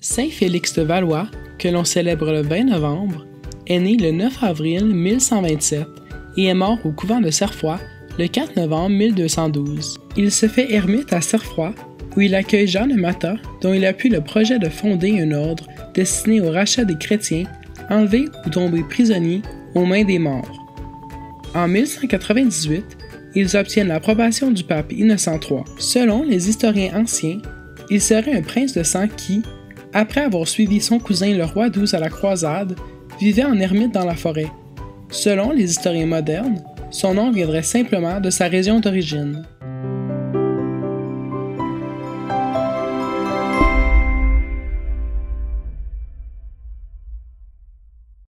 Saint Félix de Valois, que l'on célèbre le 20 novembre, est né le 9 avril 1127 et est mort au couvent de Cerfoy le 4 novembre 1212. Il se fait ermite à Cerfoy, où il accueille Jean de Matha, dont il appuie le projet de fonder un ordre destiné au rachat des chrétiens enlevés ou tombés prisonniers aux mains des morts. En 1198, ils obtiennent l'approbation du pape Innocent III. Selon les historiens anciens, il serait un prince de sang qui, après avoir suivi son cousin le roi XII à la croisade, vivait en ermite dans la forêt. Selon les historiens modernes, son nom viendrait simplement de sa région d'origine.